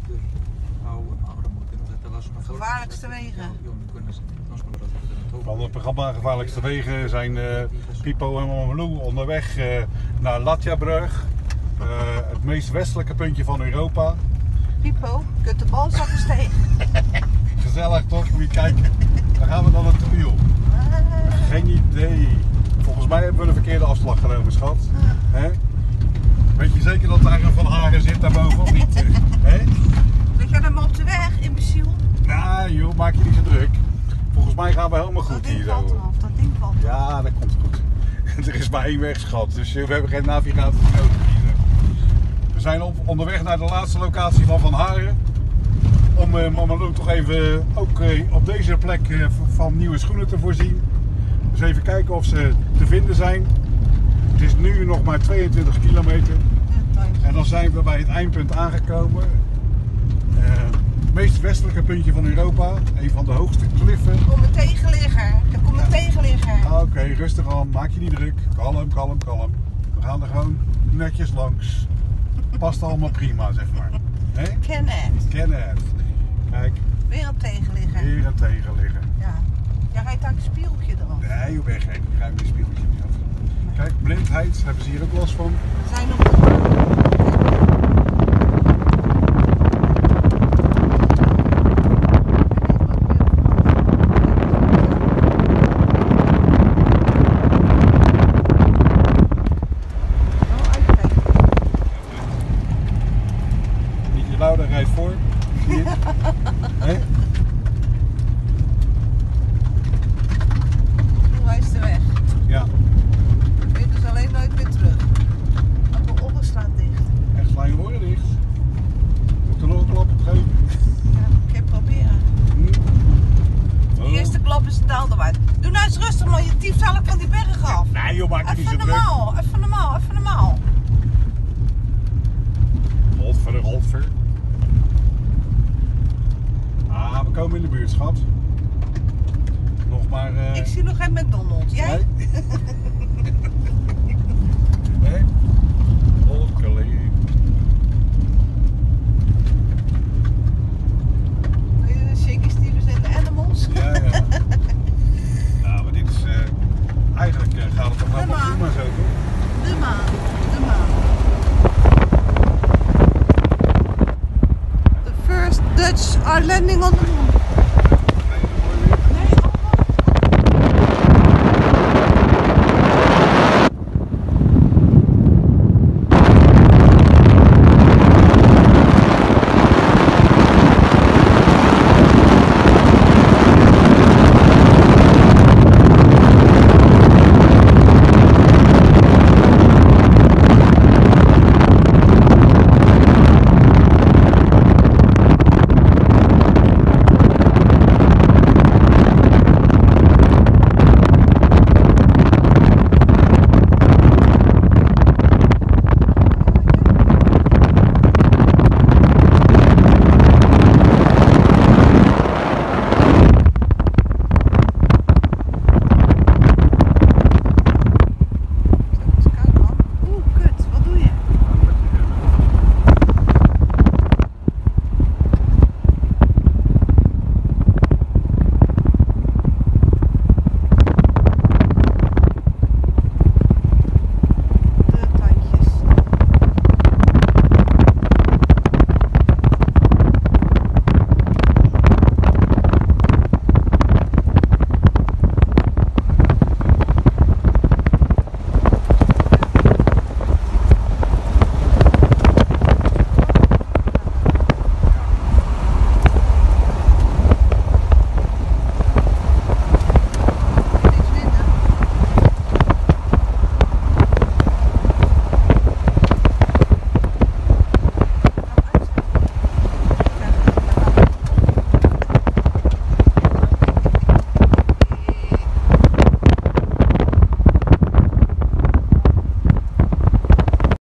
Gevaarlijkste wegen. Van het programma Gevaarlijkste Wegen zijn Pipo en Mamalou onderweg naar Latjabrug. Het meest westelijke puntje van Europa. Pipo, kunt de balzakkensteeg. Gezellig toch? Moet je kijken. Waar gaan we dan naartoe joh? Geen idee. Volgens mij hebben we een verkeerde afslag genomen, schat. Hè? Weet je zeker dat daar een Van Haren zit daarboven of niet? Hè? Lig jij dan maar op de weg, imbeciel? Nou joh, maak je niet zo druk. Volgens mij gaan we helemaal goed hier Dat ding valt eraf. Ja, dat komt goed. Er is maar één weg, schat. Dus we hebben geen navigatie nodig hier. We zijn onderweg naar de laatste locatie van Van Haren. Om Mamalou toch even ook op deze plek van nieuwe schoenen te voorzien. Dus even kijken of ze te vinden zijn. Het is nu nog maar 22 kilometer. En dan zijn we bij het eindpunt aangekomen. Het meest westelijke puntje van Europa. Een van de hoogste kliffen. Kom me tegenligger. Kom me tegenligger. Oké, rustig aan. Maak je niet druk. Kalm, kalm, kalm. We gaan er gewoon netjes langs. Past allemaal prima, zeg maar. Nee? Ken het. Ken het. Kijk. Weer een tegenligger. Weer een tegenligger. Ja. Jij rijdt daar een spiegeltje eraf. Nee, je bent gek. Ik ruim een spiegeltje niet af. Kijk, blindheid. Hebben ze hier ook last van. We zijn op de... Lauda rijdt voor. Zie je? Hey? Hoe is de weg? Ja. Ik weet dus alleen nooit meer terug. Want de ogen staan dicht. Echt lijn worden dicht. Moet er nog een klap op geven? Ja, ik heb proberen. De eerste klap is de daalderwaard. Doe nou eens rustig man, je tieft dadelijk van die berg af. Nee joh, maak je niet zo druk. Even normaal. Holver. Ah, we komen in de buurt, schat. Nog maar... Ik zie nog geen McDonald's. Jij? Nee? Nee? Holkerlee. Shaky Stevens en de Animals. Ja. Nou, maar dit is... eigenlijk gaat het toch helemaal prima zo, toch? De maan. The first Dutch are landing on the moon.